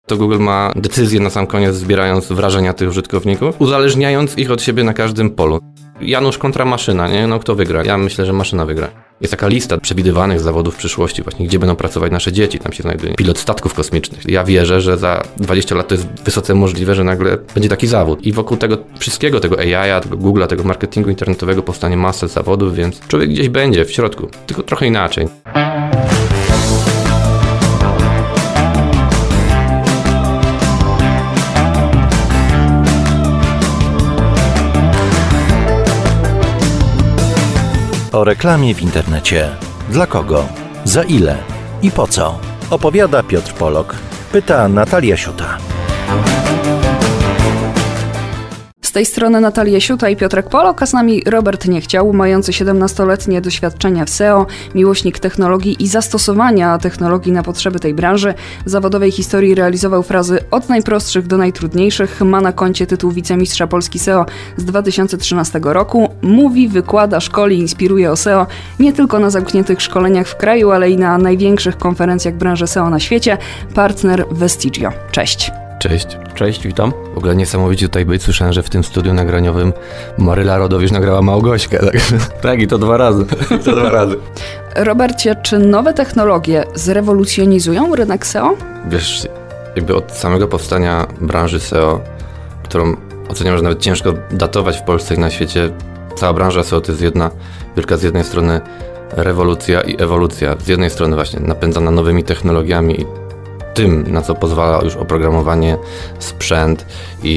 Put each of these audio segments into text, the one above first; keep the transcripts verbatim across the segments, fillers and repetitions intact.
To Google ma decyzję na sam koniec, zbierając wrażenia tych użytkowników, uzależniając ich od siebie na każdym polu. Janusz kontra maszyna, nie? No kto wygra? Ja myślę, że maszyna wygra. Jest taka lista przewidywanych zawodów w przyszłości, właśnie gdzie będą pracować nasze dzieci. Tam się znajduje pilot statków kosmicznych. Ja wierzę, że za dwadzieścia lat to jest wysoce możliwe, że nagle będzie taki zawód. I wokół tego wszystkiego, tego A I, tego Google'a, tego marketingu internetowego powstanie masę zawodów, więc człowiek gdzieś będzie w środku, tylko trochę inaczej. O reklamie w internecie. Dla kogo? Za ile? I po co? Opowiada Piotr Polok. Pyta Natalia Siuta. Z tej strony Natalia Siuta i Piotrek Polok, a z nami Robert Niechciał, mający siedemnastoletnie doświadczenia w S E O, miłośnik technologii i zastosowania technologii na potrzeby tej branży. W zawodowej historii realizował frazy od najprostszych do najtrudniejszych. Ma na koncie tytuł wicemistrza Polski S E O z dwa tysiące trzynastego roku. Mówi, wykłada, szkoli, inspiruje o S E O nie tylko na zamkniętych szkoleniach w kraju, ale i na największych konferencjach branży S E O na świecie. Partner Vestigio. Cześć. Cześć. Cześć, witam. W ogóle niesamowicie tutaj być. Słyszałem, że w tym studiu nagraniowym Maryla Rodowicz nagrała Małgośkę. Tak, tak i to dwa razy. to dwa razy. Robercie, czy nowe technologie zrewolucjonizują rynek S E O? Wiesz, jakby od samego powstania branży S E O, którą oceniam, że nawet ciężko datować w Polsce i na świecie, cała branża S E O to jest jedna wielka z jednej strony rewolucja i ewolucja. Z jednej strony właśnie napędzana nowymi technologiami, tym, na co pozwala już oprogramowanie, sprzęt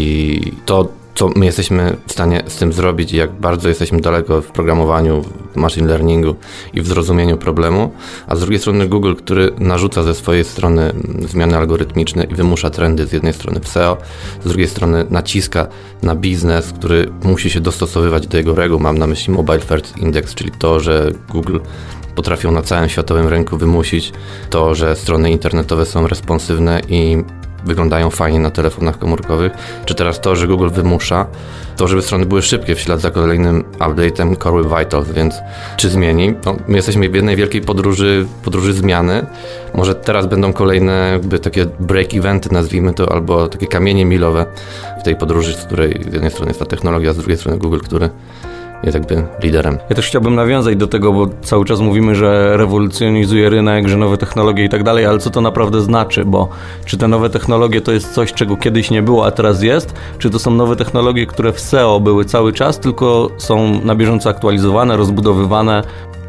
i to, co my jesteśmy w stanie z tym zrobić i jak bardzo jesteśmy daleko w programowaniu, w machine learningu i w zrozumieniu problemu, a z drugiej strony Google, który narzuca ze swojej strony zmiany algorytmiczne i wymusza trendy z jednej strony w S E O, z drugiej strony naciska na biznes, który musi się dostosowywać do jego reguł. Mam na myśli Mobile First Index, czyli to, że Google potrafią na całym światowym rynku wymusić to, że strony internetowe są responsywne i wyglądają fajnie na telefonach komórkowych, czy teraz to, że Google wymusza to, żeby strony były szybkie w ślad za kolejnym update'em Core Web Vitals, więc czy zmieni? No, my jesteśmy w jednej wielkiej podróży, podróży zmiany. Może teraz będą kolejne jakby takie break eventy, nazwijmy to, albo takie kamienie milowe w tej podróży, z której z jednej strony jest ta technologia, a z drugiej strony Google, który jest jakby liderem. Ja też chciałbym nawiązać do tego, bo cały czas mówimy, że rewolucjonizuje rynek, że nowe technologie i tak dalej, ale co to naprawdę znaczy, bo czy te nowe technologie to jest coś, czego kiedyś nie było, a teraz jest, czy to są nowe technologie, które w S E O były cały czas, tylko są na bieżąco aktualizowane, rozbudowywane?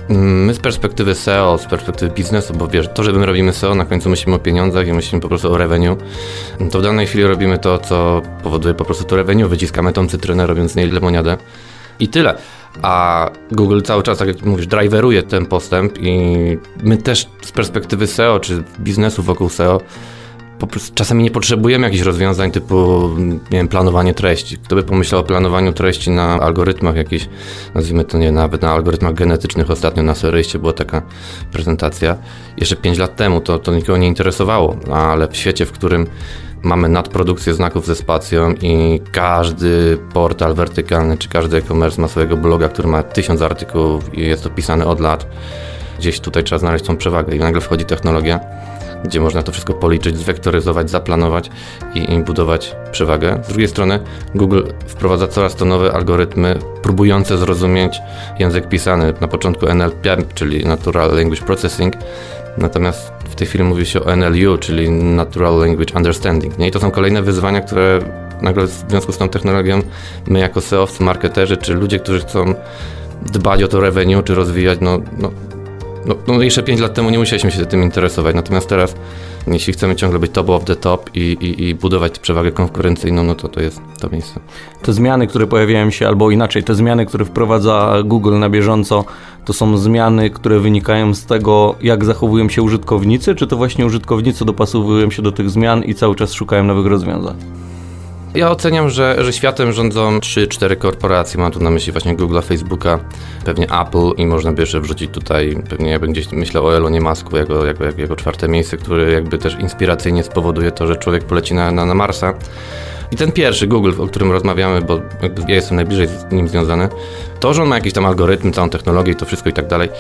My z perspektywy S E O, z perspektywy biznesu, bo wiesz, to, że my robimy S E O, na końcu myślimy o pieniądzach i myślimy po prostu o revenue, to w danej chwili robimy to, co powoduje po prostu to revenue, wyciskamy tą cytrynę, robiąc z niej lemoniadę. I tyle. A Google cały czas, tak jak mówisz, driveruje ten postęp i my też z perspektywy S E O czy biznesu wokół S E O po prostu czasami nie potrzebujemy jakichś rozwiązań typu, nie wiem, planowanie treści. Kto by pomyślał o planowaniu treści na algorytmach jakichś, nazwijmy to nie, nawet na algorytmach genetycznych. Ostatnio na Seryjście była taka prezentacja. Jeszcze pięć lat temu to, to nikogo nie interesowało, ale w świecie, w którym mamy nadprodukcję znaków ze spacją i każdy portal wertykalny czy każdy e-commerce ma swojego bloga, który ma tysiąc artykułów i jest to pisane od lat. Gdzieś tutaj trzeba znaleźć tą przewagę i nagle wchodzi technologia, gdzie można to wszystko policzyć, zwektoryzować, zaplanować i, i budować przewagę. Z drugiej strony Google wprowadza coraz to nowe algorytmy próbujące zrozumieć język pisany. Na początku N L P, czyli Natural Language Processing, natomiast w tej chwili mówi się o N L U, czyli Natural Language Understanding. Nie? I to są kolejne wyzwania, które nagle w związku z tą technologią my jako S E O owcy, marketerzy, czy ludzie, którzy chcą dbać o to revenue, czy rozwijać, no, no, no, no jeszcze pięć lat temu nie musieliśmy się tym interesować, natomiast teraz, jeśli chcemy ciągle być top of the top i, i, i budować przewagę konkurencyjną, no to to jest to miejsce. Te zmiany, które pojawiają się, albo inaczej, te zmiany, które wprowadza Google na bieżąco, to są zmiany, które wynikają z tego, jak zachowują się użytkownicy, czy to właśnie użytkownicy dopasowują się do tych zmian i cały czas szukają nowych rozwiązań? Ja oceniam, że, że światem rządzą trzy cztery korporacje. Mam tu na myśli właśnie Google'a, Facebooka, pewnie Apple i można by jeszcze wrzucić tutaj, pewnie ja bym gdzieś myślał o Elonie Musku jako, jako, jako, jako czwarte miejsce, który jakby też inspiracyjnie spowoduje to, że człowiek poleci na, na, na Marsa. I ten pierwszy, Google, o którym rozmawiamy, bo jakby ja jestem najbliżej z nim związany, to, że on ma jakiś tam algorytm, całą technologię i to wszystko i tak dalej,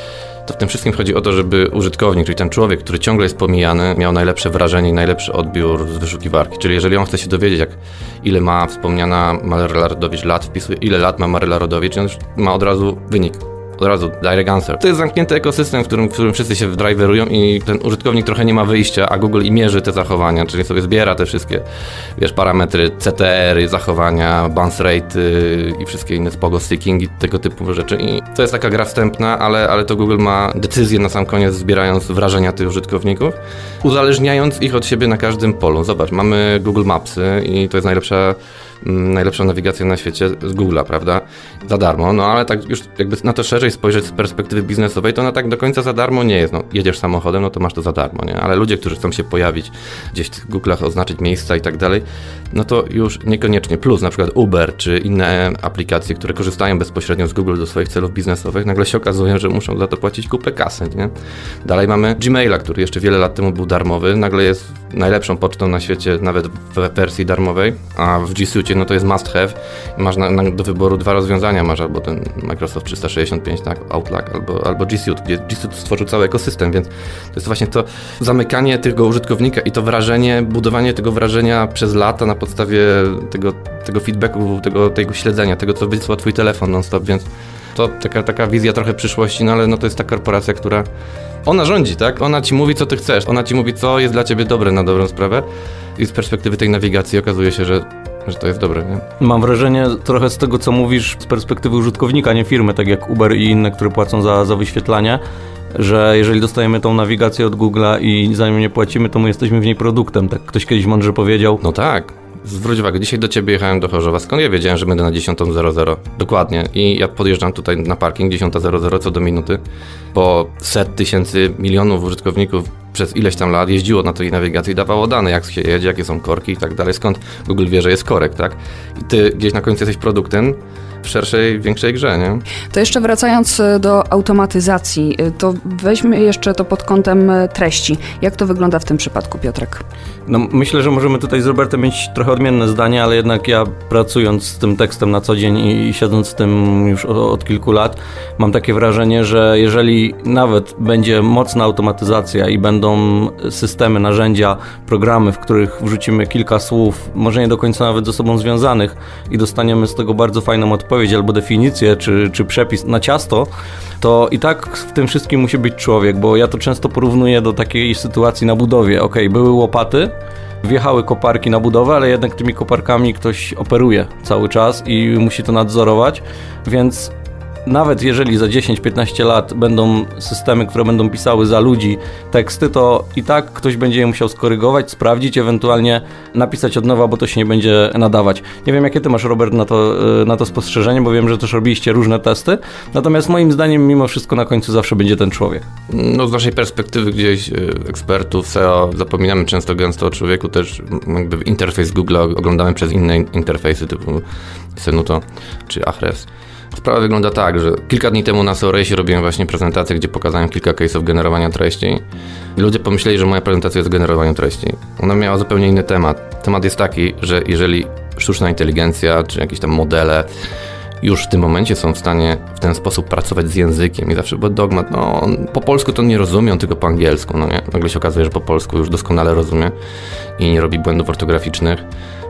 to w tym wszystkim chodzi o to, żeby użytkownik, czyli ten człowiek, który ciągle jest pomijany, miał najlepsze wrażenie i najlepszy odbiór z wyszukiwarki. Czyli jeżeli on chce się dowiedzieć, jak ile ma wspomniana Maryla Rodowicz lat, wpisuje ile lat ma Maryla Rodowicz, on już ma od razu wynik. Od razu, direct answer. To jest zamknięty ekosystem, w którym, w którym wszyscy się driverują i ten użytkownik trochę nie ma wyjścia, a Google i mierzy te zachowania, czyli sobie zbiera te wszystkie, wiesz, parametry, C T R, zachowania, bounce rate i wszystkie inne spogo sticking i tego typu rzeczy. I to jest taka gra wstępna, ale, ale to Google ma decyzję na sam koniec, zbierając wrażenia tych użytkowników, uzależniając ich od siebie na każdym polu. Zobacz, mamy Google Mapsy i to jest najlepsza najlepsza nawigacja na świecie z Google'a, prawda? Za darmo, no ale tak już jakby na to szerzej spojrzeć z perspektywy biznesowej, to ona tak do końca za darmo nie jest. No, jedziesz samochodem, no to masz to za darmo, nie? Ale ludzie, którzy chcą się pojawić gdzieś w tych Google'ach, oznaczyć miejsca i tak dalej, no to już niekoniecznie. Plus na przykład Uber czy inne aplikacje, które korzystają bezpośrednio z Google do swoich celów biznesowych, nagle się okazuje, że muszą za to płacić kupę kasy, nie? Dalej mamy Gmaila, który jeszcze wiele lat temu był darmowy, nagle jest najlepszą pocztą na świecie, nawet w wersji darmowej, a w G Suite no to jest must have. Masz na, na, do wyboru dwa rozwiązania, masz albo ten Microsoft trzysta sześćdziesiąt pięć, tak, Outlook, albo, albo G Suite, gdzie G Suite stworzył cały ekosystem, więc to jest właśnie to zamykanie tego użytkownika i to wrażenie, budowanie tego wrażenia przez lata na podstawie tego, tego feedbacku, tego, tego śledzenia, tego, co wysyła twój telefon non-stop, więc to taka, taka wizja trochę przyszłości, no ale no to jest ta korporacja, która ona rządzi, tak? Ona ci mówi, co ty chcesz, ona ci mówi, co jest dla ciebie dobre na dobrą sprawę i z perspektywy tej nawigacji okazuje się, że że to jest dobre, nie? Mam wrażenie trochę z tego, co mówisz z perspektywy użytkownika, nie firmy, tak jak Uber i inne, które płacą za, za wyświetlanie, że jeżeli dostajemy tą nawigację od Google'a i za nią nie płacimy, to my jesteśmy w niej produktem, tak ktoś kiedyś mądrze powiedział. No tak. Zwróć uwagę, dzisiaj do ciebie jechałem do Chorzowa. Skąd ja wiedziałem, że będę na dziesiątą zero zero? Dokładnie. I ja podjeżdżam tutaj na parking dziesiąta zero zero co do minuty, bo set tysięcy milionów użytkowników przez ileś tam lat jeździło na tej nawigacji i dawało dane, jak się jedzie, jakie są korki i tak dalej. Skąd Google wie, że jest korek, tak? I ty gdzieś na końcu jesteś produktem w szerszej, większej grze, nie? To jeszcze wracając do automatyzacji, to weźmy jeszcze to pod kątem treści. Jak to wygląda w tym przypadku, Piotrek? No, myślę, że możemy tutaj z Robertem mieć trochę odmienne zdanie, ale jednak ja pracując z tym tekstem na co dzień i, i siedząc w tym już od, od kilku lat, mam takie wrażenie, że jeżeli nawet będzie mocna automatyzacja i będą systemy, narzędzia, programy, w których wrzucimy kilka słów, może nie do końca nawet ze sobą związanych i dostaniemy z tego bardzo fajną odpowiedź albo definicję, czy, czy przepis na ciasto, to i tak w tym wszystkim musi być człowiek, bo ja to często porównuję do takiej sytuacji na budowie. Okej, były łopaty, wjechały koparki na budowę, ale jednak tymi koparkami ktoś operuje cały czas i musi to nadzorować, więc nawet jeżeli za dziesięć piętnaście lat będą systemy, które będą pisały za ludzi teksty, to i tak ktoś będzie je musiał skorygować, sprawdzić, ewentualnie napisać od nowa, bo to się nie będzie nadawać. Nie wiem, jakie ty masz, Robert, na to, na to spostrzeżenie, bo wiem, że też robiliście różne testy, natomiast moim zdaniem mimo wszystko na końcu zawsze będzie ten człowiek. No z naszej perspektywy gdzieś ekspertów, S E O, zapominamy często gęsto o człowieku, też jakby interfejs Google oglądamy przez inne interfejsy typu Senuto czy Ahrefs. Sprawa wygląda tak, że kilka dni temu na S E O Race robiłem właśnie prezentację, gdzie pokazałem kilka case'ów generowania treści i ludzie pomyśleli, że moja prezentacja jest o generowaniu treści. Ona miała zupełnie inny temat. Temat jest taki, że jeżeli sztuczna inteligencja czy jakieś tam modele już w tym momencie są w stanie w ten sposób pracować z językiem i zawsze był dogmat, no po polsku to nie rozumie, on tylko po angielsku, no nie? Nagle się okazuje, że po polsku już doskonale rozumie i nie robi błędów ortograficznych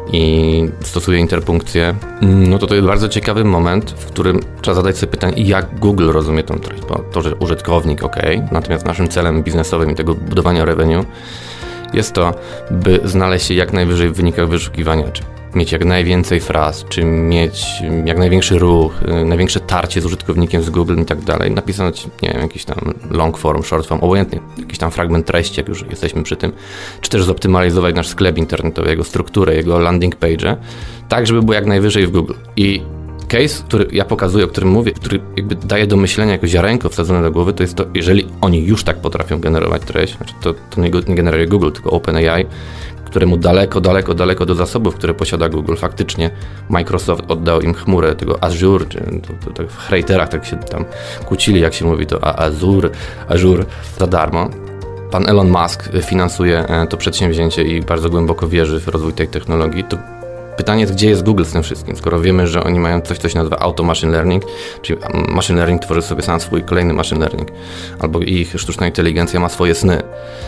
i stosuje interpunkcję, no to to jest bardzo ciekawy moment, w którym trzeba zadać sobie pytanie, jak Google rozumie tą treść, bo to, że użytkownik, ok, natomiast naszym celem biznesowym i tego budowania revenue jest to, by znaleźć się jak najwyżej w wynikach wyszukiwania, czy mieć jak najwięcej fraz, czy mieć jak największy ruch, największe tarcie z użytkownikiem z Google i tak dalej, napisać, nie wiem, jakiś tam long form, short form, obojętnie, jakiś tam fragment treści, jak już jesteśmy przy tym, czy też zoptymalizować nasz sklep internetowy, jego strukturę, jego landing page, tak, żeby było jak najwyżej w Google. I case, który ja pokazuję, o którym mówię, który jakby daje do myślenia jako ziarenko wsadzone do głowy, to jest to, jeżeli oni już tak potrafią generować treść, znaczy to, to nie, nie generuje Google, tylko OpenAI, któremu daleko, daleko, daleko do zasobów, które posiada Google. Faktycznie Microsoft oddał im chmurę tego Azure, czy to, to, to w hejterach tak się tam kłócili, jak się mówi to Azure, Azure za darmo. Pan Elon Musk finansuje to przedsięwzięcie i bardzo głęboko wierzy w rozwój tej technologii. To pytanie jest, gdzie jest Google z tym wszystkim, skoro wiemy, że oni mają coś, co się nazywa auto machine learning, czyli machine learning tworzy sobie sam swój kolejny machine learning, albo ich sztuczna inteligencja ma swoje sny.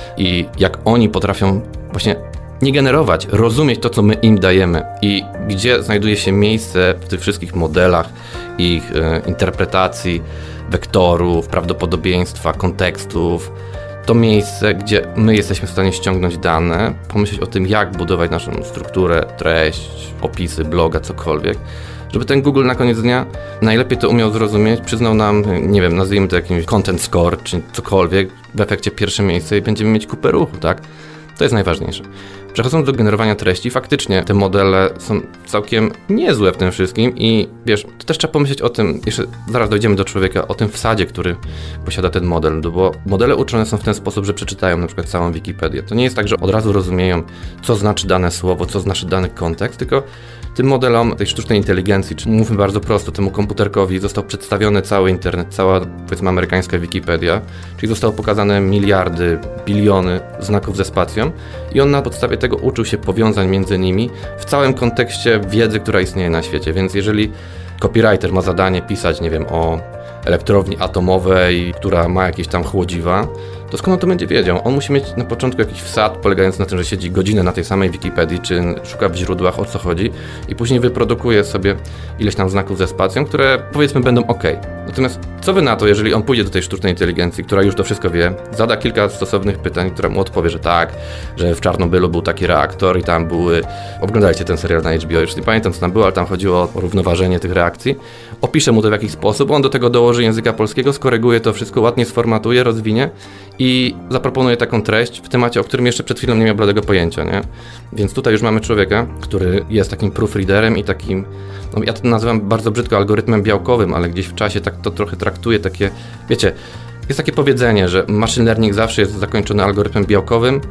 I jak oni potrafią właśnie nie generować, rozumieć to, co my im dajemy i gdzie znajduje się miejsce w tych wszystkich modelach, ich e, interpretacji, wektorów, prawdopodobieństwa, kontekstów, to miejsce, gdzie my jesteśmy w stanie ściągnąć dane, pomyśleć o tym, jak budować naszą strukturę, treść, opisy, bloga, cokolwiek, żeby ten Google na koniec dnia najlepiej to umiał zrozumieć, przyznał nam, nie wiem, nazwijmy to jakimś content score, czy cokolwiek, w efekcie pierwsze miejsce i będziemy mieć kupę ruchu, tak? To jest najważniejsze. Przechodząc do generowania treści, faktycznie te modele są całkiem niezłe w tym wszystkim i wiesz, to też trzeba pomyśleć o tym, jeszcze zaraz dojdziemy do człowieka, o tym wsadzie, który posiada ten model, bo modele uczone są w ten sposób, że przeczytają na przykład całą Wikipedię. To nie jest tak, że od razu rozumieją, co znaczy dane słowo, co znaczy dany kontekst, tylko tym modelom tej sztucznej inteligencji, czy mówmy bardzo prosto, temu komputerkowi został przedstawiony cały internet, cała, powiedzmy, amerykańska Wikipedia, czyli zostało pokazane miliardy, biliony znaków ze spacją i on na podstawie tego uczył się powiązań między nimi w całym kontekście wiedzy, która istnieje na świecie. Więc jeżeli copywriter ma zadanie pisać, nie wiem, o elektrowni atomowej, która ma jakieś tam chłodziwa, to skąd on to będzie wiedział? On musi mieć na początku jakiś wsad polegający na tym, że siedzi godzinę na tej samej Wikipedii, czy szuka w źródłach, o co chodzi i później wyprodukuje sobie ileś tam znaków ze spacją, które powiedzmy będą ok. Natomiast co wy na to, jeżeli on pójdzie do tej sztucznej inteligencji, która już to wszystko wie, zada kilka stosownych pytań, która mu odpowie, że tak, że w Czarnobylu był taki reaktor i tam były... Oglądajcie ten serial na H B O, już nie pamiętam co tam było, ale tam chodziło o równoważenie tych reakcji. Opisze mu to w jakiś sposób, on do tego dołoży języka polskiego, skoryguje to wszystko, ładnie sformatuje, rozwinie i zaproponuje taką treść w temacie, o którym jeszcze przed chwilą nie miał bladego pojęcia, nie? Więc tutaj już mamy człowieka, który jest takim proofreaderem i takim, no ja to nazywam bardzo brzydko algorytmem białkowym, ale gdzieś w czasie tak to trochę traktuje takie, wiecie, jest takie powiedzenie, że machine learning zawsze jest zakończony algorytmem białkowym,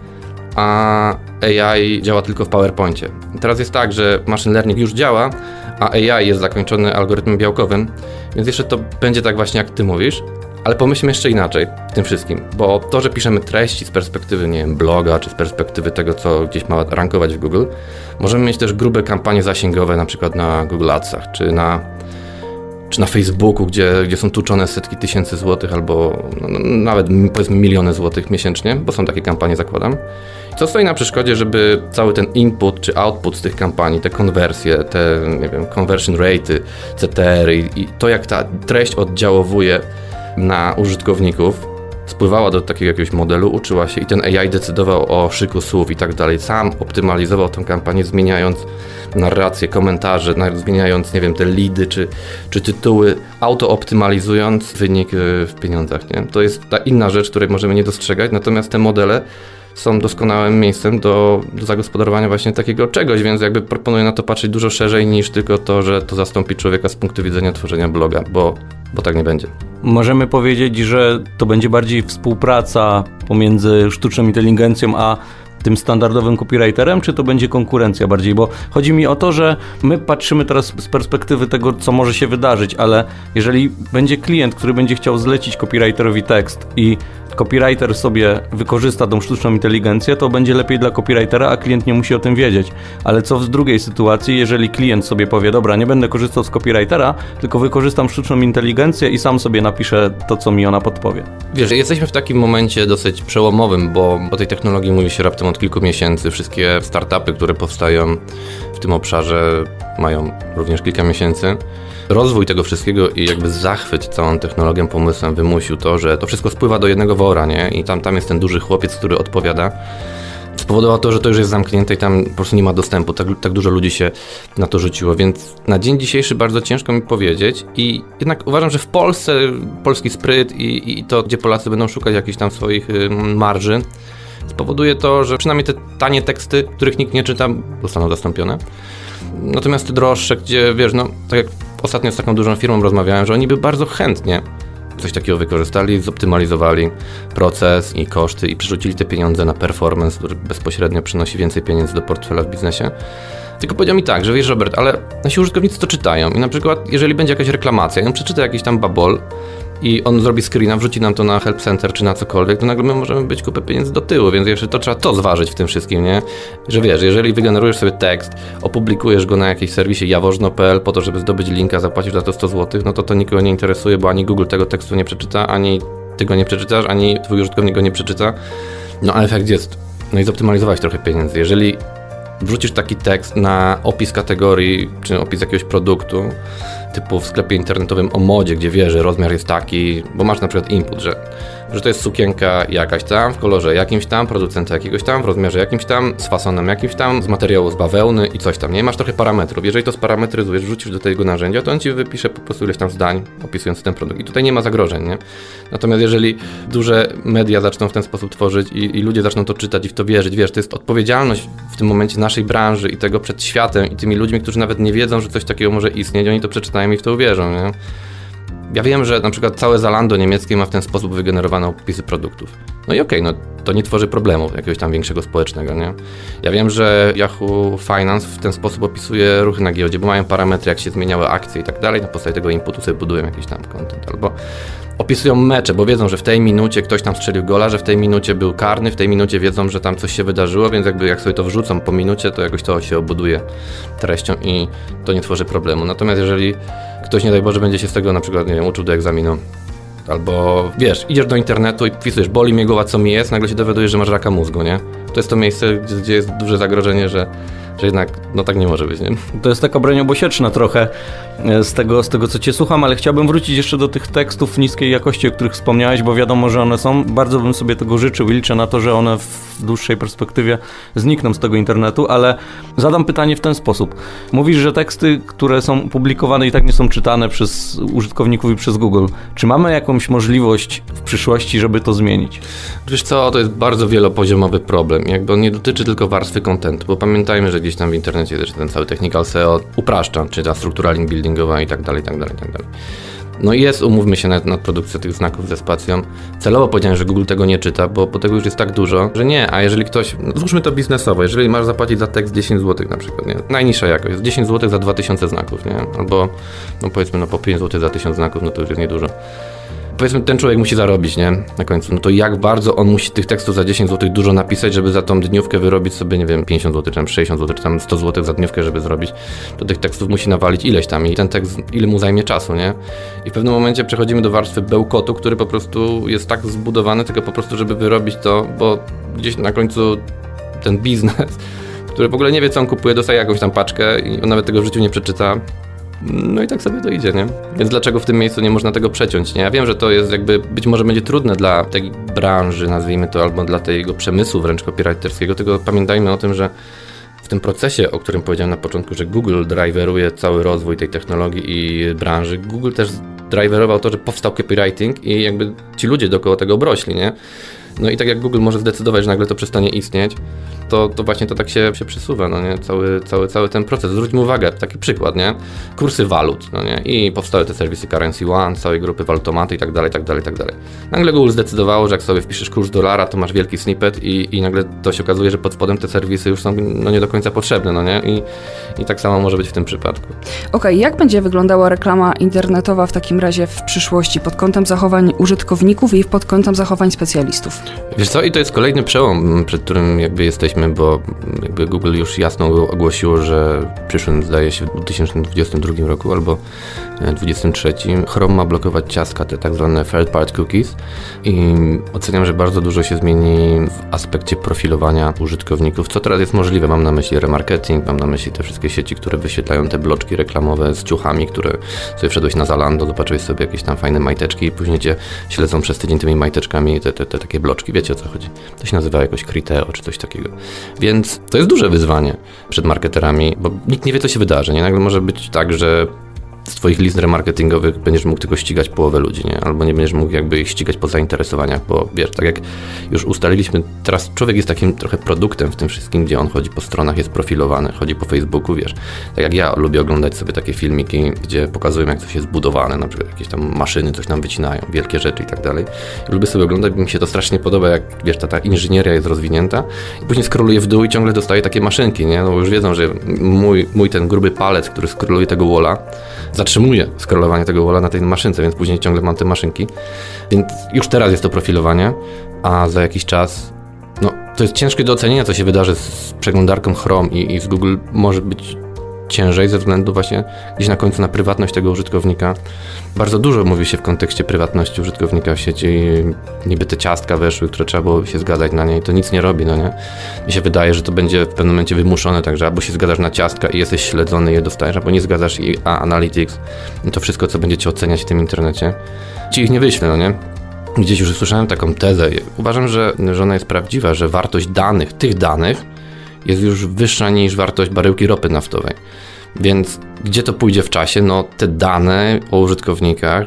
a A I działa tylko w PowerPoincie. I teraz jest tak, że machine learning już działa, a A I jest zakończony algorytmem białkowym, więc jeszcze to będzie tak właśnie jak ty mówisz, ale pomyślmy jeszcze inaczej w tym wszystkim, bo to, że piszemy treści z perspektywy, nie wiem, bloga, czy z perspektywy tego, co gdzieś ma rankować w Google, możemy mieć też grube kampanie zasięgowe, na przykład na Google Adsach, czy na, czy na Facebooku, gdzie, gdzie są tuczone setki tysięcy złotych, albo no, nawet powiedzmy miliony złotych miesięcznie, bo są takie kampanie, zakładam. Co stoi na przeszkodzie, żeby cały ten input czy output z tych kampanii, te konwersje, te, nie wiem, conversion rate'y, C T R i, i to, jak ta treść oddziałowuje na użytkowników, spływała do takiego jakiegoś modelu, uczyła się i ten A I decydował o szyku słów i tak dalej. Sam optymalizował tę kampanię, zmieniając narrację, komentarze, zmieniając, nie wiem, te lidy czy, czy tytuły, auto-optymalizując wynik w pieniądzach, nie? To jest ta inna rzecz, której możemy nie dostrzegać, natomiast te modele są doskonałym miejscem do, do zagospodarowania właśnie takiego czegoś, więc jakby proponuję na to patrzeć dużo szerzej niż tylko to, że to zastąpi człowieka z punktu widzenia tworzenia bloga, bo, bo tak nie będzie. Możemy powiedzieć, że to będzie bardziej współpraca pomiędzy sztuczną inteligencją a tym standardowym copywriterem, czy to będzie konkurencja bardziej? Bo chodzi mi o to, że my patrzymy teraz z perspektywy tego, co może się wydarzyć, ale jeżeli będzie klient, który będzie chciał zlecić copywriterowi tekst i copywriter sobie wykorzysta tą sztuczną inteligencję, to będzie lepiej dla copywritera, a klient nie musi o tym wiedzieć. Ale co w drugiej sytuacji, jeżeli klient sobie powie, dobra, nie będę korzystał z copywritera, tylko wykorzystam sztuczną inteligencję i sam sobie napiszę to, co mi ona podpowie. Wiesz, jesteśmy w takim momencie dosyć przełomowym, bo o tej technologii mówi się raptem od kilku miesięcy. Wszystkie startupy, które powstają w tym obszarze, mają również kilka miesięcy. Rozwój tego wszystkiego i jakby zachwyt całą technologią, pomysłem wymusił to, że to wszystko spływa do jednego wora, nie? I tam, tam jest ten duży chłopiec, który odpowiada. Spowodowało to, że to już jest zamknięte i tam po prostu nie ma dostępu. Tak, tak dużo ludzi się na to rzuciło, więc na dzień dzisiejszy bardzo ciężko mi powiedzieć i jednak uważam, że w Polsce polski spryt i, i to, gdzie Polacy będą szukać jakichś tam swoich y, marży, spowoduje to, że przynajmniej te tanie teksty, których nikt nie czyta, zostaną zastąpione. Natomiast te droższe, gdzie wiesz, no tak jak ostatnio z taką dużą firmą rozmawiałem, że oni by bardzo chętnie coś takiego wykorzystali, zoptymalizowali proces i koszty i przerzucili te pieniądze na performance, który bezpośrednio przynosi więcej pieniędzy do portfela w biznesie. Tylko powiedział mi tak, że wiesz, Robert, ale nasi użytkownicy to czytają i na przykład jeżeli będzie jakaś reklamacja, on przeczyta jakiś tam babol, i on zrobi screena, wrzuci nam to na help center czy na cokolwiek, to nagle my możemy być kupę pieniędzy do tyłu, więc jeszcze to trzeba to zważyć w tym wszystkim, nie? Że wiesz, jeżeli wygenerujesz sobie tekst, opublikujesz go na jakimś serwisie jawożno kropka p l po to, żeby zdobyć linka, zapłacisz za to sto złotych, no to to nikogo nie interesuje, bo ani Google tego tekstu nie przeczyta, ani ty go nie przeczytasz, ani twój użytkownik go nie przeczyta. No a efekt jest, no i zoptymalizowałeś trochę pieniędzy. Jeżeli wrzucisz taki tekst na opis kategorii, czy opis jakiegoś produktu, typu w sklepie internetowym o modzie, gdzie wiesz, że rozmiar jest taki, bo masz na przykład input, że, że to jest sukienka jakaś tam, w kolorze jakimś tam, producenta jakiegoś tam, w rozmiarze jakimś tam, z fasonem jakimś tam, z materiału z bawełny i coś tam, nie? Masz trochę parametrów. Jeżeli to sparametryzujesz, wrzucisz do tego narzędzia, to on ci wypisze po prostu ileś tam zdań opisując ten produkt. I tutaj nie ma zagrożeń, nie? Natomiast jeżeli duże media zaczną w ten sposób tworzyć i, i ludzie zaczną to czytać i w to wierzyć, wiesz, to jest odpowiedzialność w tym momencie naszej branży i tego przed światem i tymi ludźmi, którzy nawet nie wiedzą, że coś takiego może istnieć, oni to przeczytają i w to uwierzą, nie? Ja wiem, że na przykład całe Zalando niemieckie ma w ten sposób wygenerowane opisy produktów. No i okej, okay, no to nie tworzy problemu jakiegoś tam większego społecznego, nie? Ja wiem, że Yahoo Finance w ten sposób opisuje ruchy na giełdzie, bo mają parametry, jak się zmieniały akcje i tak dalej, na podstawie tego inputu sobie budują jakiś tam content, albo opisują mecze, bo wiedzą, że w tej minucie ktoś tam strzelił gola, że w tej minucie był karny, w tej minucie wiedzą, że tam coś się wydarzyło, więc jakby jak sobie to wrzucą po minucie, to jakoś to się obuduje treścią i to nie tworzy problemu. Natomiast jeżeli ktoś, nie daj Boże, będzie się z tego na przykład, nie wiem, uczył do egzaminu, albo wiesz, idziesz do internetu i wpisujesz, boli mnie głowa, co mi jest, nagle się dowiadujesz, że masz raka mózgu, nie? To jest to miejsce, gdzie, gdzie jest duże zagrożenie, że że jednak, no tak nie może być, nie? To jest taka broń obosieczna trochę z tego, z tego, co cię słucham, ale chciałbym wrócić jeszcze do tych tekstów niskiej jakości, o których wspomniałeś, bo wiadomo, że one są. Bardzo bym sobie tego życzył i liczę na to, że one w dłuższej perspektywie znikną z tego internetu, ale zadam pytanie w ten sposób. Mówisz, że teksty, które są publikowane i tak nie są czytane przez użytkowników i przez Google. Czy mamy jakąś możliwość w przyszłości, żeby to zmienić? Wiesz co, to jest bardzo wielopoziomowy problem. Jakby on nie dotyczy tylko warstwy contentu, bo pamiętajmy, że gdzieś tam w internecie też ten cały technical S E O upraszcza, czy ta struktura link buildingowa i tak dalej, i tak dalej, i tak dalej. No i jest, umówmy się, nad, nad produkcją tych znaków ze spacją. Celowo powiedziałem, że Google tego nie czyta, bo, bo tego już jest tak dużo, że nie, a jeżeli ktoś, no złóżmy to biznesowo, jeżeli masz zapłacić za tekst dziesięć złotych na przykład, nie? Najniższa jakość, dziesięć złotych za dwa tysiące znaków, nie? Albo, no powiedzmy, no po pięć złotych za tysiąc znaków, no to już jest niedużo. Powiedzmy, ten człowiek musi zarobić, nie? Na końcu. No to jak bardzo on musi tych tekstów za dziesięć złotych dużo napisać, żeby za tą dniówkę wyrobić sobie, nie wiem, pięćdziesiąt złotych, czy tam sześćdziesiąt złotych, czy tam sto złotych za dniówkę, żeby zrobić. To tych tekstów musi nawalić ileś tam i ten tekst, ile mu zajmie czasu, nie? I w pewnym momencie przechodzimy do warstwy bełkotu, który po prostu jest tak zbudowany, tylko po prostu, żeby wyrobić to, bo gdzieś na końcu ten biznes, który w ogóle nie wie, co on kupuje, dostaje jakąś tam paczkę i on nawet tego w życiu nie przeczyta. No i tak sobie to idzie, nie? Więc dlaczego w tym miejscu nie można tego przeciąć, nie? Ja wiem, że to jest jakby, być może będzie trudne dla tej branży, nazwijmy to, albo dla tego przemysłu wręcz copywriterskiego, tylko pamiętajmy o tym, że w tym procesie, o którym powiedziałem na początku, że Google driveruje cały rozwój tej technologii i branży, Google też driverował to, że powstał copywriting i jakby ci ludzie dookoła tego obrośli, nie? No i tak jak Google może zdecydować, że nagle to przestanie istnieć, to, to właśnie to tak się, się przesuwa, no nie? Cały, cały, cały ten proces. Zwróćmy uwagę, taki przykład, nie? Kursy walut, no nie? I powstały te serwisy Currency One, całej grupy walutomaty i tak dalej, tak dalej, tak dalej. Nagle Google zdecydowało, że jak sobie wpiszesz kurs dolara, to masz wielki snippet i, i nagle to się okazuje, że pod spodem te serwisy już są no nie do końca potrzebne, no nie? I, i tak samo może być w tym przypadku. Okej, okay, jak będzie wyglądała reklama internetowa w takim razie w przyszłości pod kątem zachowań użytkowników i pod kątem zachowań specjalistów? Wiesz co, i to jest kolejny przełom, przed którym jakby jesteśmy, bo jakby Google już jasno ogłosiło, że w przyszłym, zdaje się, w dwa tysiące dwudziestym drugim roku albo dwudziestym trzecim Chrome ma blokować ciastka, te tak zwane third party cookies i oceniam, że bardzo dużo się zmieni w aspekcie profilowania użytkowników, co teraz jest możliwe. Mam na myśli remarketing, mam na myśli te wszystkie sieci, które wyświetlają te bloczki reklamowe z ciuchami, które sobie wszedłeś na Zalando, zobaczyłeś sobie jakieś tam fajne majteczki i później cię śledzą przez tydzień tymi majteczkami te, te, te takie bloczki. Wiecie, o co chodzi? To się nazywa jakoś Criteo czy coś takiego. Więc to jest duże wyzwanie przed marketerami, bo nikt nie wie, co się wydarzy. Nie? Nagle może być tak, że z twoich list remarketingowych będziesz mógł tylko ścigać połowę ludzi, nie? Albo nie będziesz mógł jakby ich ścigać po zainteresowaniach, bo wiesz, tak jak już ustaliliśmy, teraz człowiek jest takim trochę produktem w tym wszystkim, gdzie on chodzi po stronach, jest profilowany, chodzi po Facebooku, wiesz. Tak jak ja lubię oglądać sobie takie filmiki, gdzie pokazują, jak coś jest zbudowane, na przykład jakieś tam maszyny coś nam wycinają, wielkie rzeczy i tak dalej. I lubię sobie oglądać, bo mi się to strasznie podoba, jak wiesz, ta, ta inżynieria jest rozwinięta i później skroluję w dół i ciągle dostaję takie maszynki, nie? No bo już wiedzą, że mój, mój ten gruby palec, który skroluje tego walla, zatrzymuje scrollowanie tego walla na tej maszynce, więc później ciągle mam te maszynki. Więc już teraz jest to profilowanie, a za jakiś czas, no to jest ciężkie do ocenienia, co się wydarzy z przeglądarką Chrome i, i z Google może być ciężej ze względu właśnie gdzieś na końcu na prywatność tego użytkownika. Bardzo dużo mówi się w kontekście prywatności użytkownika w sieci. Niby te ciastka weszły, które trzeba było się zgadzać na nie i to nic nie robi, no nie? Mi się wydaje, że to będzie w pewnym momencie wymuszone, także albo się zgadzasz na ciastka i jesteś śledzony i je dostajesz, albo nie zgadzasz i a Analytics i to wszystko, co będziecie oceniać w tym internecie, ci ich nie wyślę, no nie? Gdzieś już usłyszałem taką tezę. Uważam, że, że ona jest prawdziwa, że wartość danych, tych danych jest już wyższa niż wartość baryłki ropy naftowej. Więc gdzie to pójdzie w czasie? No te dane o użytkownikach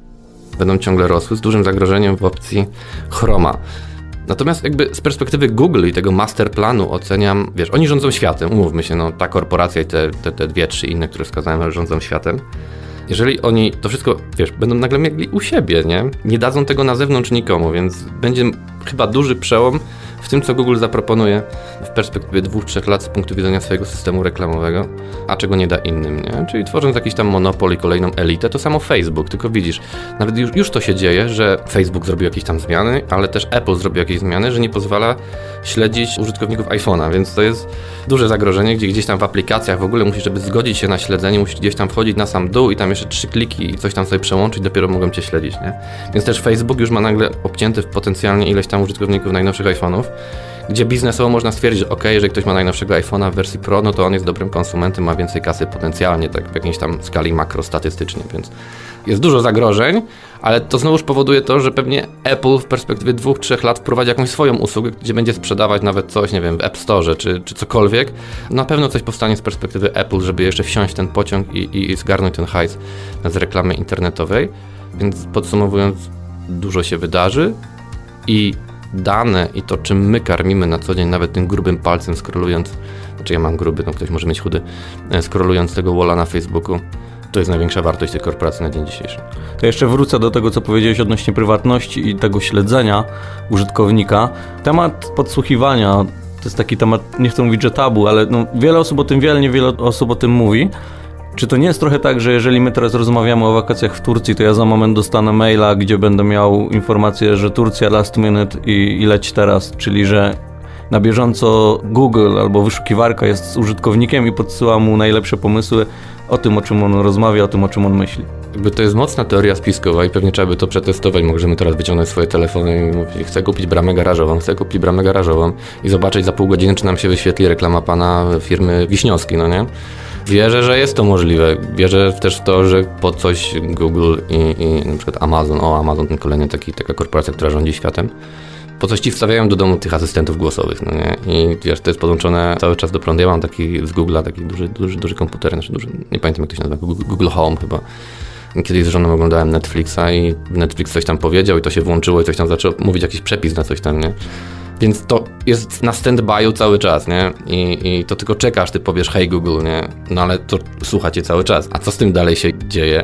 będą ciągle rosły z dużym zagrożeniem w opcji Chroma. Natomiast jakby z perspektywy Google i tego masterplanu oceniam, wiesz, oni rządzą światem, umówmy się, no ta korporacja i te, te, te dwie, trzy inne, które wskazałem, ale rządzą światem. Jeżeli oni to wszystko, wiesz, będą nagle mieli u siebie, nie? Nie dadzą tego na zewnątrz nikomu, więc będzie chyba duży przełom w tym, co Google zaproponuje w perspektywie dwóch, trzech lat z punktu widzenia swojego systemu reklamowego, a czego nie da innym, nie? Czyli tworząc jakiś tam monopol i kolejną elitę, to samo Facebook, tylko widzisz, nawet już, już to się dzieje, że Facebook zrobił jakieś tam zmiany, ale też Apple zrobił jakieś zmiany, że nie pozwala śledzić użytkowników iPhone'a, więc to jest duże zagrożenie, gdzie gdzieś tam w aplikacjach w ogóle musisz, żeby zgodzić się na śledzenie, musisz gdzieś tam wchodzić na sam dół i tam jeszcze trzy kliki i coś tam sobie przełączyć, dopiero mogą cię śledzić, nie? Więc też Facebook już ma nagle obcięty potencjalnie ileś tam użytkowników najnowszych iPhone'ów, gdzie biznesowo można stwierdzić, że ok, jeżeli ktoś ma najnowszego iPhone'a w wersji Pro, no to on jest dobrym konsumentem, ma więcej kasy potencjalnie, tak w jakiejś tam skali makrostatystycznie, więc jest dużo zagrożeń, ale to znowuż powoduje to, że pewnie Apple w perspektywie dwóch, trzech lat wprowadzi jakąś swoją usługę, gdzie będzie sprzedawać nawet coś, nie wiem, w App Store czy, czy cokolwiek. Na pewno coś powstanie z perspektywy Apple, żeby jeszcze wsiąść w ten pociąg i, i, i zgarnąć ten hajs z reklamy internetowej, więc podsumowując, dużo się wydarzy i dane i to, czym my karmimy na co dzień, nawet tym grubym palcem scrollując, znaczy ja mam gruby, no ktoś może mieć chudy, scrollując tego walla na Facebooku, to jest największa wartość tej korporacji na dzień dzisiejszy. To jeszcze wrócę do tego, co powiedziałeś odnośnie prywatności i tego śledzenia użytkownika. Temat podsłuchiwania to jest taki temat, nie chcę mówić, że tabu, ale no, wiele osób o tym wie, ale niewiele osób o tym mówi. Czy to nie jest trochę tak, że jeżeli my teraz rozmawiamy o wakacjach w Turcji, to ja za moment dostanę maila, gdzie będę miał informację, że Turcja last minute i, i leć teraz, czyli że na bieżąco Google albo wyszukiwarka jest z użytkownikiem i podsyła mu najlepsze pomysły o tym, o czym on rozmawia, o tym, o czym on myśli. Jakby to jest mocna teoria spiskowa i pewnie trzeba by to przetestować. Możemy teraz wyciągnąć swoje telefony i mówić, chcę kupić bramę garażową, chcę kupić bramę garażową i zobaczyć za pół godziny, czy nam się wyświetli reklama pana firmy Wiśniowski, no nie? Wierzę, że jest to możliwe. Wierzę też w to, że po coś Google i, i na przykład Amazon, o Amazon, ten kolejny taki, taka korporacja, która rządzi światem, po coś ci wstawiają do domu tych asystentów głosowych, no nie? I wiesz, to jest podłączone cały czas do prądu. Ja mam taki z Google'a, taki duży, duży, duży komputer, znaczy duży, nie pamiętam jak to się nazywa, Google Home chyba. Kiedyś z żoną oglądałem Netflixa i Netflix coś tam powiedział i to się włączyło i coś tam zaczęło mówić jakiś przepis na coś tam, nie? Więc to jest na stand-by'u cały czas, nie? I, I to tylko czekasz, ty powiesz hej Google, nie? No ale to słucha cię cały czas. A co z tym dalej się dzieje?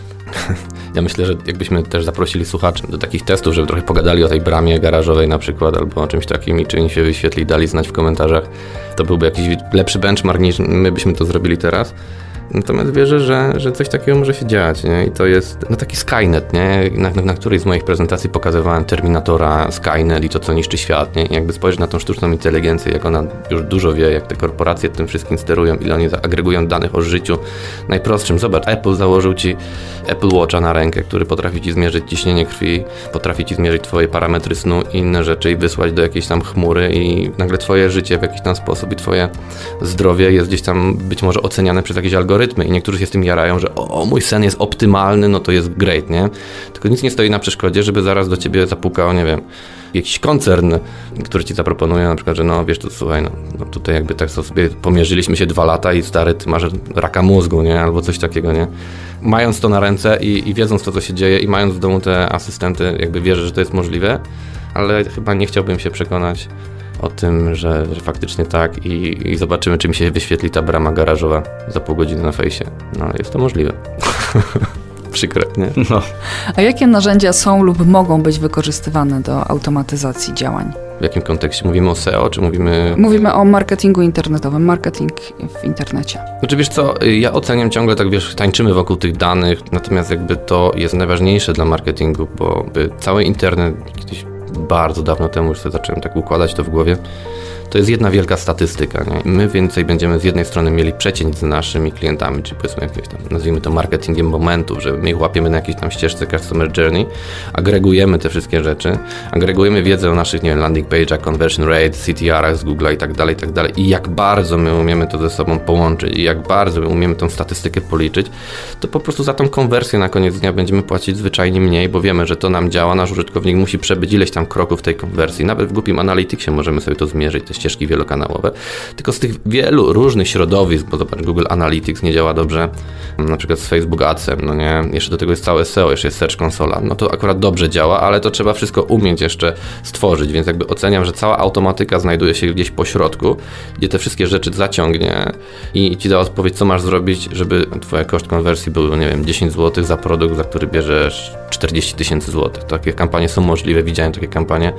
Ja myślę, że jakbyśmy też zaprosili słuchaczy do takich testów, żeby trochę pogadali o tej bramie garażowej na przykład, albo o czymś takim i czy im się wyświetli, dali znać w komentarzach, to byłby jakiś lepszy benchmark niż my byśmy to zrobili teraz. Natomiast wierzę, że, że coś takiego może się dziać, nie? I to jest no taki Skynet, nie? Na, na którejś z moich prezentacji pokazywałem Terminatora, Skynet i to, co niszczy świat, nie? I jakby spojrzeć na tą sztuczną inteligencję, jak ona już dużo wie, jak te korporacje tym wszystkim sterują, ile oni agregują danych o życiu najprostszym. Zobacz, Apple założył ci Apple Watcha na rękę, który potrafi ci zmierzyć ciśnienie krwi, potrafi ci zmierzyć twoje parametry snu i inne rzeczy i wysłać do jakiejś tam chmury i nagle twoje życie w jakiś tam sposób i twoje zdrowie jest gdzieś tam być może oceniane przez jakieś algorytmy. I niektórzy się z tym jarają, że o, mój sen jest optymalny, no to jest great, nie? Tylko nic nie stoi na przeszkodzie, żeby zaraz do ciebie zapukał, nie wiem, jakiś koncern, który ci zaproponuje na przykład, że no wiesz, to słuchaj, no, no tutaj jakby tak sobie pomierzyliśmy się dwa lata i stary, ty masz raka mózgu, nie? Albo coś takiego, nie? Mając to na ręce i, i wiedząc to, co się dzieje i mając w domu te asystenty, jakby wierzę, że to jest możliwe, ale chyba nie chciałbym się przekonać o tym, że, że faktycznie tak i, i zobaczymy, czy mi się wyświetli ta brama garażowa za pół godziny na fejsie. No, ale jest to możliwe. Przykre, nie? No. A jakie narzędzia są lub mogą być wykorzystywane do automatyzacji działań? W jakim kontekście? Mówimy o S E O, czy mówimy... Mówimy o marketingu internetowym, marketing w internecie. Znaczy wiesz co, ja oceniam ciągle tak, wiesz, tańczymy wokół tych danych, natomiast jakby to jest najważniejsze dla marketingu, bo cały internet, kiedyś bardzo dawno temu już sobie zacząłem tak układać to w głowie, to jest jedna wielka statystyka. Nie? My więcej będziemy z jednej strony mieli przecięć z naszymi klientami, czyli powiedzmy jakieś tam, nazwijmy to marketingiem momentów, że my ich łapiemy na jakiejś tam ścieżce customer journey, agregujemy te wszystkie rzeczy, agregujemy wiedzę o naszych, nie wiem, landing page'ach, conversion rate, C T R-ach z Google'a i tak dalej, i tak dalej. I jak bardzo my umiemy to ze sobą połączyć i jak bardzo my umiemy tą statystykę policzyć, to po prostu za tą konwersję na koniec dnia będziemy płacić zwyczajnie mniej, bo wiemy, że to nam działa, nasz użytkownik musi przebyć ileś tam kroków tej konwersji. Nawet w głupim Analyticsie możemy sobie to zmierzyć, te ścieżki wielokanałowe. Tylko z tych wielu różnych środowisk, bo zobacz, Google Analytics nie działa dobrze, na przykład z Facebook Adsem, no nie, jeszcze do tego jest całe S E O, jeszcze jest Search Consola, no to akurat dobrze działa, ale to trzeba wszystko umieć jeszcze stworzyć, więc jakby oceniam, że cała automatyka znajduje się gdzieś po środku, gdzie te wszystkie rzeczy zaciągnie i ci da odpowiedź, co masz zrobić, żeby twoja koszt konwersji był, nie wiem, dziesięć złotych za produkt, za który bierzesz czterdzieści tysięcy złotych. Takie kampanie są możliwe, widziałem takie kampanie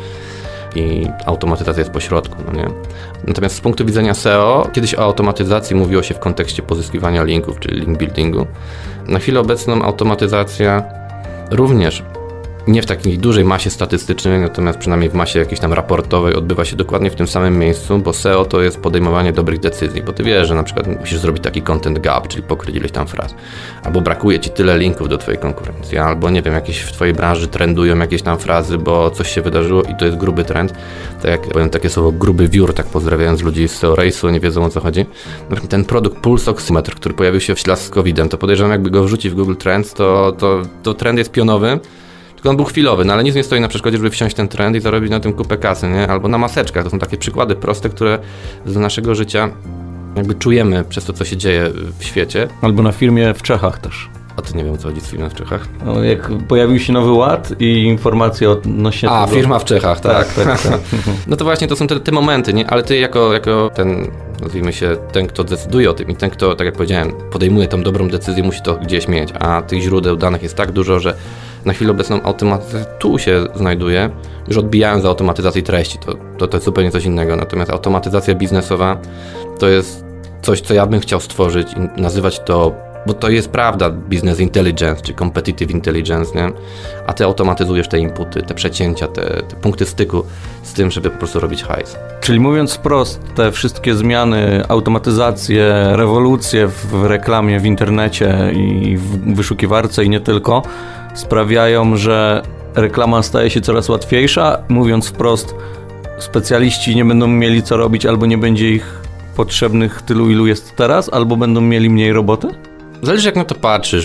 i automatyzacja jest po środku, no nie? Natomiast z punktu widzenia S E O, kiedyś o automatyzacji mówiło się w kontekście pozyskiwania linków, czyli link buildingu. Na chwilę obecną automatyzacja również nie w takiej dużej masie statystycznej, natomiast przynajmniej w masie jakiejś tam raportowej odbywa się dokładnie w tym samym miejscu, bo S E O to jest podejmowanie dobrych decyzji, bo ty wiesz, że na przykład musisz zrobić taki content gap, czyli pokryć ileś tam fraz, albo brakuje ci tyle linków do twojej konkurencji, albo nie wiem, jakieś w twojej branży trendują jakieś tam frazy, bo coś się wydarzyło i to jest gruby trend. Tak jak powiem takie słowo gruby wiór, tak pozdrawiając ludzi z S E O Race'u, nie wiedzą o co chodzi. Ten produkt Pulse Oximeter, który pojawił się w ślad z kowidem, to podejrzewam, jakby go wrzucić w Google Trends, to, to, to trend jest pionowy. Tylko on był chwilowy, no ale nic nie stoi na przeszkodzie, żeby wsiąść ten trend i zarobić na tym kupę kasy, nie? Albo na maseczkach. To są takie przykłady proste, które z naszego życia jakby czujemy przez to, co się dzieje w świecie. Albo na firmie w Czechach też. A ty nie wiem, o co chodzi z firmą w Czechach? No, jak pojawił się Nowy Ład i informacje odnośnie A, tego... firma w Czechach, tak. tak, tak, tak. No to właśnie to są te, te momenty, nie? Ale ty jako, jako ten, nazwijmy się, ten, kto decyduje o tym i ten, kto, tak jak powiedziałem, podejmuje tą dobrą decyzję, musi to gdzieś mieć. A tych źródeł danych jest tak dużo, że na chwilę obecną automatyzacja tu się znajduje, już odbijając za automatyzację treści, to, to, to jest zupełnie coś innego. Natomiast automatyzacja biznesowa to jest coś, co ja bym chciał stworzyć i nazywać to, bo to jest prawda, business intelligence, czy competitive intelligence, nie? A ty automatyzujesz te inputy, te przecięcia, te, te punkty styku z tym, żeby po prostu robić hajs. Czyli mówiąc wprost, te wszystkie zmiany, automatyzacje, rewolucje w reklamie, w internecie i w wyszukiwarce i nie tylko, sprawiają, że reklama staje się coraz łatwiejsza. Mówiąc wprost, specjaliści nie będą mieli co robić, albo nie będzie ich potrzebnych tylu, ilu jest teraz, albo będą mieli mniej roboty? Zależy, jak na to patrzysz,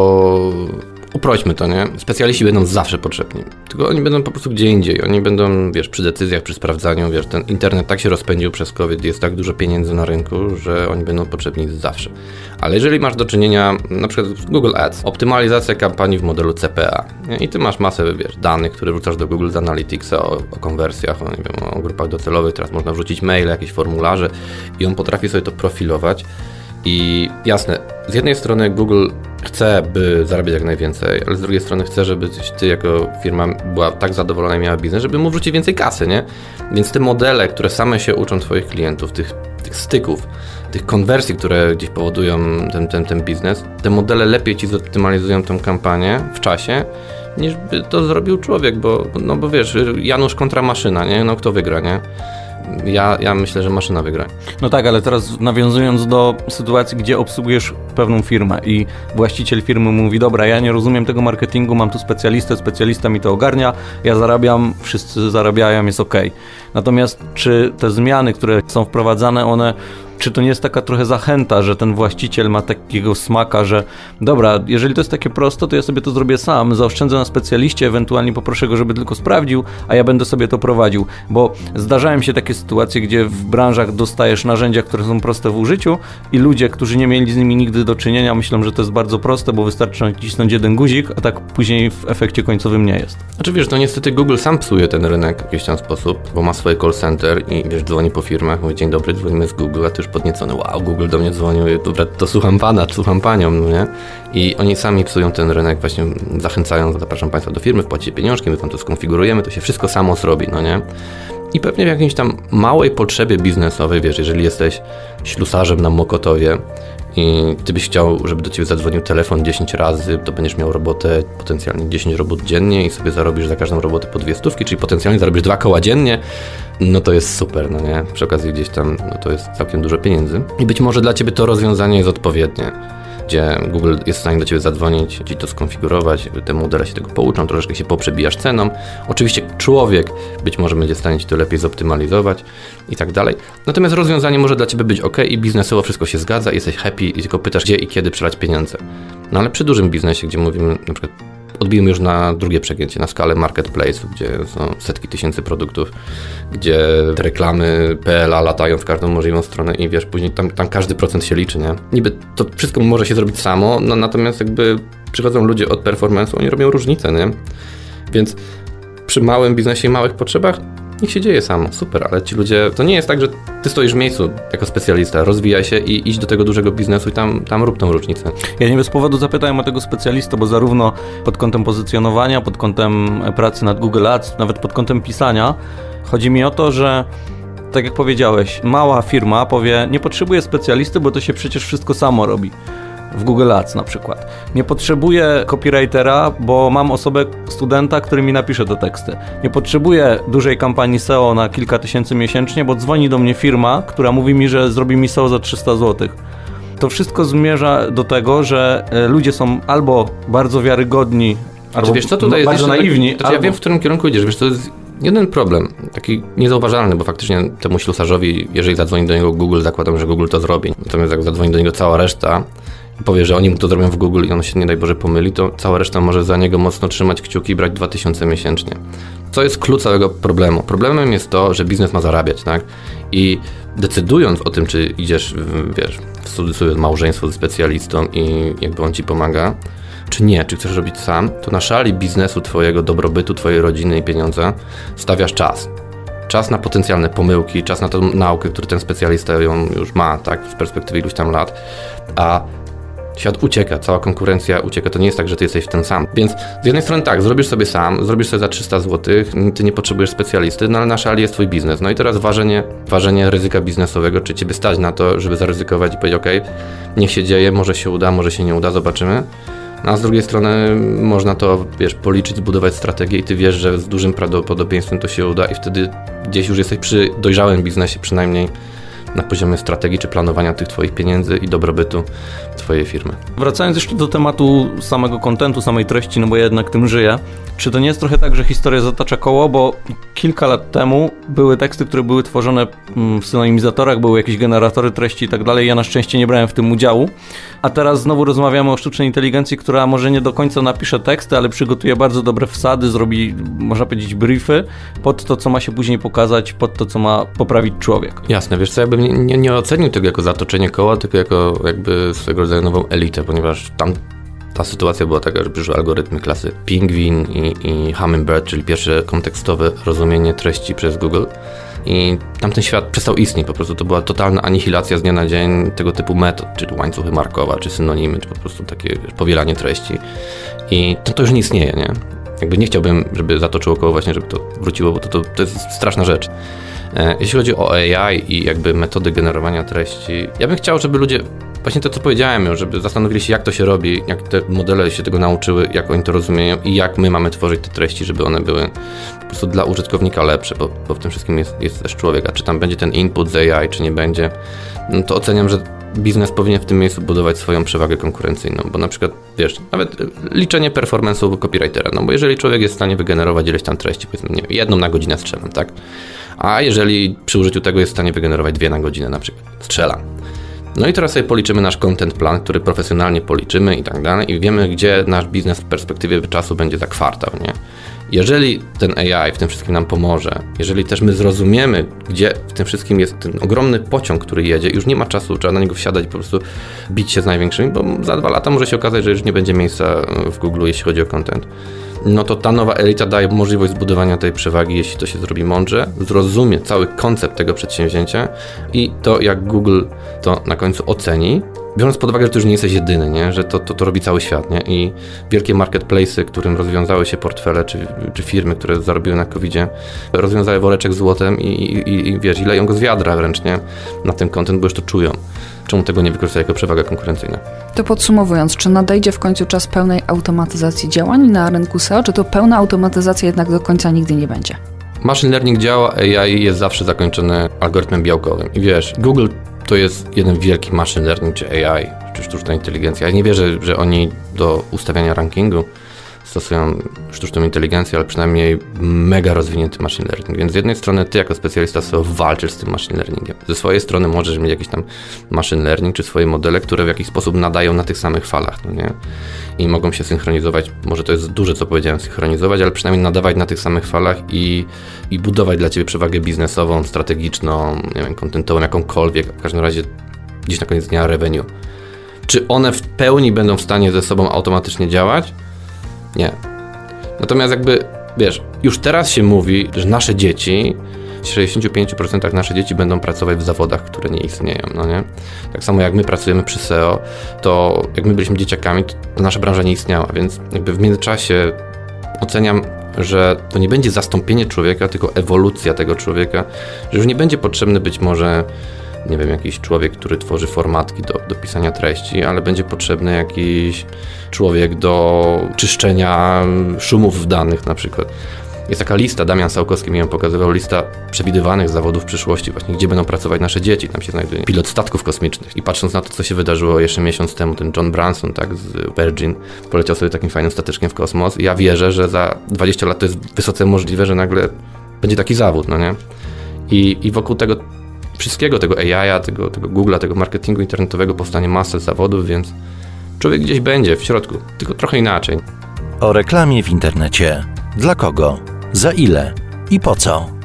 bo uprośćmy to, nie? Specjaliści będą zawsze potrzebni, tylko oni będą po prostu gdzie indziej. Oni będą, wiesz, przy decyzjach, przy sprawdzaniu, wiesz, ten internet tak się rozpędził przez COVID, jest tak dużo pieniędzy na rynku, że oni będą potrzebni zawsze. Ale jeżeli masz do czynienia, na przykład z Google Ads, optymalizacja kampanii w modelu C P A, nie? I ty masz masę, wiesz, danych, które wrzucasz do Google z Analyticsa o, o konwersjach, o, nie wiem, o grupach docelowych, teraz można wrzucić maile, jakieś formularze i on potrafi sobie to profilować. I jasne, z jednej strony Google chce, by zarabiać jak najwięcej, ale z drugiej strony chce, żeby ty jako firma była tak zadowolona i miała biznes, żeby mu wrzucić więcej kasy, nie? Więc te modele, które same się uczą twoich klientów, tych, tych styków, tych konwersji, które gdzieś powodują ten, ten, ten biznes, te modele lepiej ci zoptymalizują tę kampanię w czasie, niż by to zrobił człowiek, bo, no bo wiesz, Janusz kontra maszyna, nie? No kto wygra, nie? Ja, ja myślę, że maszyna wygra. No tak, ale teraz nawiązując do sytuacji, gdzie obsługujesz pewną firmę i właściciel firmy mówi, dobra, ja nie rozumiem tego marketingu, mam tu specjalistę, specjalista mi to ogarnia, ja zarabiam, wszyscy zarabiają, jest okej. Natomiast czy te zmiany, które są wprowadzane, one... Czy to nie jest taka trochę zachęta, że ten właściciel ma takiego smaka, że dobra, jeżeli to jest takie proste, to ja sobie to zrobię sam, zaoszczędzę na specjaliście, ewentualnie poproszę go, żeby tylko sprawdził, a ja będę sobie to prowadził. Bo zdarzają się takie sytuacje, gdzie w branżach dostajesz narzędzia, które są proste w użyciu i ludzie, którzy nie mieli z nimi nigdy do czynienia, myślą, że to jest bardzo proste, bo wystarczy nacisnąć jeden guzik, a tak później w efekcie końcowym nie jest. Znaczy wiesz, no niestety Google sam psuje ten rynek w jakiś tam sposób, bo ma swoje call center i wiesz, dzwoni po firmach, mówi dzień dobry, dzwonimy z Google, a ty już podniecony, wow, Google do mnie dzwonił, dobra, to słucham pana, słucham panią, no nie? I oni sami psują ten rynek, właśnie zachęcają, zapraszam państwa do firmy, wpłacicie pieniążki, my wam to skonfigurujemy, to się wszystko samo zrobi, no nie? I pewnie w jakiejś tam małej potrzebie biznesowej, wiesz, jeżeli jesteś ślusarzem na Mokotowie i ty byś chciał, żeby do ciebie zadzwonił telefon dziesięć razy, to będziesz miał robotę potencjalnie dziesięć robót dziennie i sobie zarobisz za każdą robotę po dwie stówki, czyli potencjalnie zarobisz dwa koła dziennie, no to jest super, no nie? Przy okazji gdzieś tam, no to jest całkiem dużo pieniędzy. I być może dla ciebie to rozwiązanie jest odpowiednie, gdzie Google jest w stanie do ciebie zadzwonić, ci to skonfigurować, te modele się tego pouczą, troszeczkę się poprzebijasz ceną. Oczywiście człowiek być może będzie w stanie ci to lepiej zoptymalizować i tak dalej. Natomiast rozwiązanie może dla ciebie być ok i biznesowo wszystko się zgadza, jesteś happy i tylko pytasz, gdzie i kiedy przelać pieniądze. No ale przy dużym biznesie, gdzie mówimy na przykład, odbijmy już na drugie przegięcie, na skalę marketplace'u, gdzie są setki tysięcy produktów, gdzie te reklamy P L A latają w każdą możliwą stronę i wiesz, później tam, tam każdy procent się liczy, nie? Niby to wszystko może się zrobić samo, no natomiast jakby przychodzą ludzie od performance'u, oni robią różnicę, nie? Więc przy małym biznesie i małych potrzebach niech się dzieje samo, super, ale ci ludzie, to nie jest tak, że ty stoisz w miejscu jako specjalista, rozwijaj się i idź do tego dużego biznesu i tam, tam rób tą różnicę. Ja nie bez powodu zapytałem o tego specjalistę, bo zarówno pod kątem pozycjonowania, pod kątem pracy nad Google Ads, nawet pod kątem pisania, chodzi mi o to, że tak jak powiedziałeś, mała firma powie, nie potrzebuje specjalisty, bo to się przecież wszystko samo robi. W Google Ads na przykład. Nie potrzebuję copywritera, bo mam osobę, studenta, który mi napisze te teksty. Nie potrzebuję dużej kampanii S E O na kilka tysięcy miesięcznie, bo dzwoni do mnie firma, która mówi mi, że zrobi mi S E O za trzysta złotych. To wszystko zmierza do tego, że ludzie są albo bardzo wiarygodni, albo znaczy, wiesz, co tutaj bardzo jest naiwni. Znaczy, albo... Ja wiem, w którym kierunku idziesz. Wiesz, to jest jeden problem, taki niezauważalny, bo faktycznie temu ślusarzowi, jeżeli zadzwoni do niego Google, zakładam, że Google to zrobi. Natomiast jak zadzwoni do niego cała reszta, powie, że oni mu to zrobią w Google i on się nie daj Boże pomyli, to cała reszta może za niego mocno trzymać kciuki i brać dwa tysiące miesięcznie. Co jest klucz całego problemu? Problemem jest to, że biznes ma zarabiać, tak? I decydując o tym, czy idziesz, wiesz, w cudzysłowie małżeństwo ze specjalistą i jakby on ci pomaga, czy nie, czy chcesz robić sam, to na szali biznesu twojego, dobrobytu, twojej rodziny i pieniądza stawiasz czas. Czas na potencjalne pomyłki, czas na tą naukę, który ten specjalista ją już ma, tak, z perspektywy iluś tam lat, a świat ucieka, cała konkurencja ucieka, to nie jest tak, że ty jesteś w tym sam. Więc z jednej strony tak, zrobisz sobie sam, zrobisz sobie za trzysta złotych, ty nie potrzebujesz specjalisty, no ale na szali jest twój biznes. No i teraz ważenie, ważenie ryzyka biznesowego, czy ciebie stać na to, żeby zaryzykować i powiedzieć, okej, niech się dzieje, może się uda, może się nie uda, zobaczymy. No a z drugiej strony można to, wiesz, policzyć, zbudować strategię i ty wiesz, że z dużym prawdopodobieństwem to się uda i wtedy gdzieś już jesteś przy dojrzałym biznesie, przynajmniej na poziomie strategii czy planowania tych twoich pieniędzy i dobrobytu twojej firmy. Wracając jeszcze do tematu samego kontentu, samej treści, no bo ja jednak tym żyję, czy to nie jest trochę tak, że historia zatacza koło, bo kilka lat temu były teksty, które były tworzone w synonimizatorach, były jakieś generatory treści i tak dalej, ja na szczęście nie brałem w tym udziału, a teraz znowu rozmawiamy o sztucznej inteligencji, która może nie do końca napisze teksty, ale przygotuje bardzo dobre wsady, zrobi, można powiedzieć, briefy pod to, co ma się później pokazać, pod to, co ma poprawić człowiek. Jasne, wiesz co, ja bym nie, nie, nie ocenił tego jako zatoczenie koła, tylko jako jakby swego rodzaju nową elitę, ponieważ tam ta sytuacja była taka, że przyszły algorytmy klasy Pingwin i, i Hummingbird, czyli pierwsze kontekstowe rozumienie treści przez Google i tamten świat przestał istnieć, po prostu to była totalna anihilacja z dnia na dzień tego typu metod, czy łańcuchy Markowa, czy synonimy, czy po prostu takie, wiesz, powielanie treści i to, to już nie istnieje, nie? Jakby nie chciałbym, żeby zatoczyło koło właśnie, żeby to wróciło, bo to, to, to jest straszna rzecz. Jeśli chodzi o A I i jakby metody generowania treści, ja bym chciał, żeby ludzie, właśnie to co powiedziałem już, żeby zastanowili się, jak to się robi, jak te modele się tego nauczyły, jak oni to rozumieją i jak my mamy tworzyć te treści, żeby one były po prostu dla użytkownika lepsze, bo, bo w tym wszystkim jest, jest też człowiek, a czy tam będzie ten input z A I, czy nie będzie, no to oceniam, że biznes powinien w tym miejscu budować swoją przewagę konkurencyjną, bo na przykład, wiesz, nawet liczenie performance'u copywritera, no bo jeżeli człowiek jest w stanie wygenerować ileś tam treści, powiedzmy, nie wiem, jedną na godzinę strzelam, tak? A jeżeli przy użyciu tego jest w stanie wygenerować dwie na godzinę na przykład, strzelam. No i teraz sobie policzymy nasz content plan, który profesjonalnie policzymy i tak dalej i wiemy, gdzie nasz biznes w perspektywie czasu będzie za kwartał, nie? Jeżeli ten A I w tym wszystkim nam pomoże, jeżeli też my zrozumiemy, gdzie w tym wszystkim jest ten ogromny pociąg, który jedzie, już nie ma czasu, trzeba na niego wsiadać i po prostu bić się z największymi, bo za dwa lata może się okazać, że już nie będzie miejsca w Google, jeśli chodzi o content. No to ta nowa elita daje możliwość zbudowania tej przewagi, jeśli to się zrobi mądrze, zrozumie cały koncept tego przedsięwzięcia i to, jak Google to na końcu oceni, biorąc pod uwagę, że ty już nie jesteś jedyny, nie? Że to, to, to robi cały świat, nie? I wielkie marketplace'y, którym rozwiązały się portfele, czy, czy firmy, które zarobiły na kowidzie, rozwiązały woreczek złotem i, i, i wiesz, i leją go z wiadra wręcz, nie? Na ten content, bo już to czują. Czemu tego nie wykorzystać jako przewaga konkurencyjna? To podsumowując, czy nadejdzie w końcu czas pełnej automatyzacji działań na rynku S E O, czy to pełna automatyzacja jednak do końca nigdy nie będzie? Machine learning działa, A I jest zawsze zakończony algorytmem białkowym. I wiesz, Google to jest jeden wielki machine learning, czy A I, czy sztuczna inteligencja. Ja nie wierzę, że oni do ustawiania rankingu stosują sztuczną inteligencję, ale przynajmniej mega rozwinięty machine learning. Więc z jednej strony ty jako specjalista S E O walczysz z tym machine learningiem. Ze swojej strony możesz mieć jakiś tam machine learning, czy swoje modele, które w jakiś sposób nadają na tych samych falach, no nie? I mogą się synchronizować, może to jest duże, co powiedziałem, synchronizować, ale przynajmniej nadawać na tych samych falach i, i budować dla ciebie przewagę biznesową, strategiczną, nie wiem, kontentową, jakąkolwiek, w każdym razie gdzieś na koniec dnia revenue. Czy one w pełni będą w stanie ze sobą automatycznie działać? Nie. Natomiast jakby, wiesz, już teraz się mówi, że nasze dzieci, w sześćdziesięciu pięciu procentach nasze dzieci będą pracować w zawodach, które nie istnieją, no nie? Tak samo jak my pracujemy przy S E O, to jak my byliśmy dzieciakami, to, to nasza branża nie istniała, więc jakby w międzyczasie oceniam, że to nie będzie zastąpienie człowieka, tylko ewolucja tego człowieka, że już nie będzie potrzebny być może, nie wiem, jakiś człowiek, który tworzy formatki do, do pisania treści, ale będzie potrzebny jakiś człowiek do czyszczenia szumów w danych na przykład. Jest taka lista, Damian Sałkowski mi ją pokazywał, lista przewidywanych zawodów w przyszłości, właśnie gdzie będą pracować nasze dzieci. Tam się znajduje pilot statków kosmicznych. I patrząc na to, co się wydarzyło jeszcze miesiąc temu, ten John Branson, tak, z Virgin, poleciał sobie takim fajnym stateczkiem w kosmos. I ja wierzę, że za dwadzieścia lat to jest wysoce możliwe, że nagle będzie taki zawód, no nie? I, i wokół tego wszystkiego, tego A I, tego, tego Google'a, tego marketingu internetowego powstanie masę zawodów, więc człowiek gdzieś będzie w środku, tylko trochę inaczej. O reklamie w internecie. Dla kogo? Za ile? I po co?